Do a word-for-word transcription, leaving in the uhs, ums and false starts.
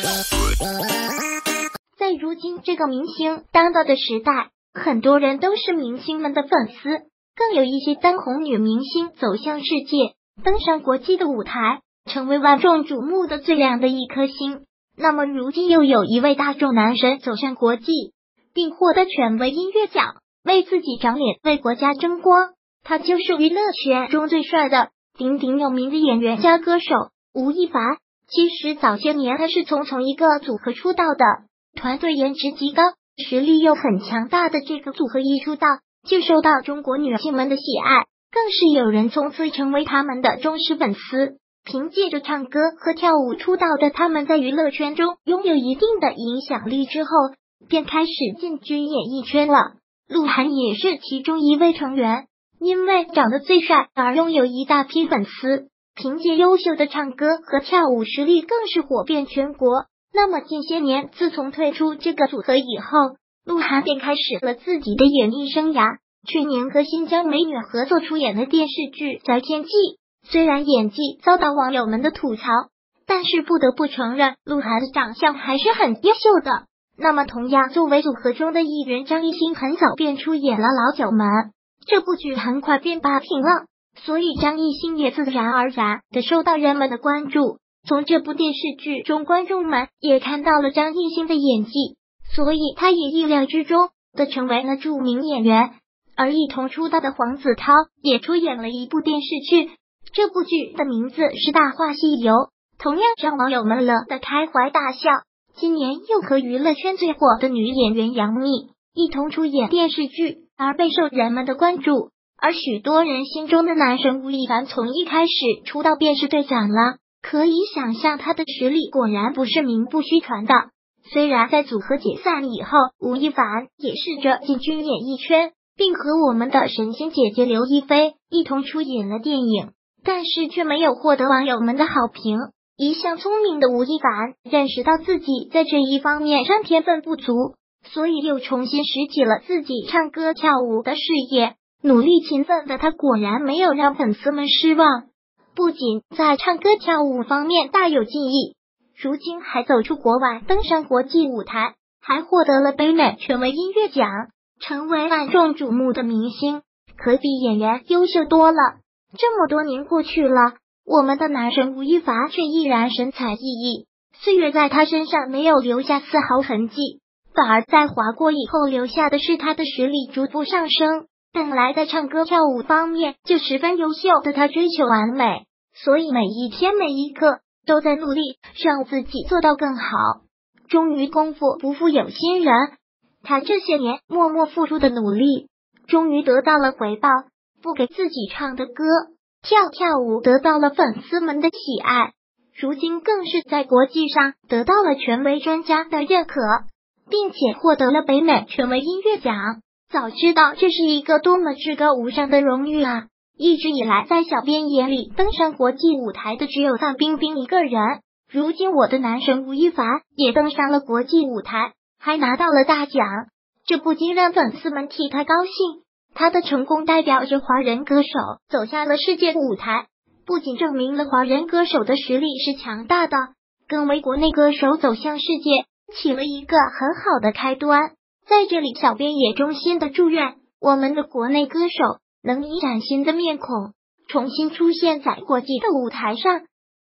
在如今这个明星当道的时代，很多人都是明星们的粉丝，更有一些当红女明星走向世界，登上国际的舞台，成为万众瞩目的最亮的一颗星。那么如今又有一位大众男神走向国际，并获得权威音乐奖，为自己长脸，为国家争光。他就是娱乐圈中最帅的鼎鼎有名的演员加歌手吴亦凡。其实早些年他是从从一个组合出道的，团队颜值极高，实力又很强大的这个组合一出道就受到中国女性们的喜爱，更是有人从此成为他们的忠实粉丝。凭借着唱歌和跳舞出道的他们，在娱乐圈中拥有一定的影响力之后，便开始进军演艺圈了。鹿晗也是其中一位成员，因为长得最帅而拥有一大批粉丝，凭借优秀的唱歌和跳舞实力更是火遍全国。那么近些年，自从退出这个组合以后，鹿晗便开始了自己的演艺生涯。去年和新疆美女合作出演的电视剧《择天记》，虽然演技遭到网友们的吐槽，但是不得不承认，鹿晗的长相还是很优秀的。那么同样作为组合中的艺人，张艺兴很早便出演了《老九门》，这部剧很快便霸屏了，所以张艺兴也自然而然的受到人们的关注。从这部电视剧中，观众们也看到了张艺兴的演技，所以他也意料之中的成为了著名演员。而一同出道的黄子韬也出演了一部电视剧，这部剧的名字是《大话西游》，同样让网友们乐得开怀大笑。今年又和娱乐圈最火的女演员杨幂一同出演电视剧，而备受人们的关注。而许多人心中的男神吴亦凡从一开始出道便是队长了，可以想象他的实力果然不是名不虚传的。虽然在组合解散以后，吴亦凡也试着进军演艺圈，并和我们的神仙姐姐刘亦菲一同出演了电影，但是却没有获得网友们的好评。一向聪明的吴亦凡认识到自己在这一方面上天分不足，所以又重新拾起了自己唱歌跳舞的事业。努力勤奋的他果然没有让粉丝们失望，不仅在唱歌跳舞方面大有技艺，如今还走出国外登上国际舞台，还获得了北美权威音乐奖，成为万众瞩目的明星，可比演员优秀多了。这么多年过去了，我们的男神吴亦凡却依然神采奕奕，岁月在他身上没有留下丝毫痕迹，反而在划过以后留下的是他的实力逐步上升。本来在唱歌跳舞方面就十分优秀的他追求完美，所以每一天每一刻都在努力让自己做到更好。终于功夫不负有心人，他这些年默默付出的努力终于得到了回报，不给自己唱的歌跳跳舞得到了粉丝们的喜爱，如今更是在国际上得到了权威专家的认可，并且获得了北美权威音乐奖。早知道这是一个多么至高无上的荣誉啊！一直以来在小编眼里登上国际舞台的只有范冰冰一个人，如今我的男神吴亦凡也登上了国际舞台，还拿到了大奖，这不禁让粉丝们替他高兴。他的成功代表着华人歌手走下了世界舞台，不仅证明了华人歌手的实力是强大的，更为国内歌手走向世界起了一个很好的开端。在这里，小编也衷心的祝愿我们的国内歌手能以崭新的面孔重新出现在国际的舞台上，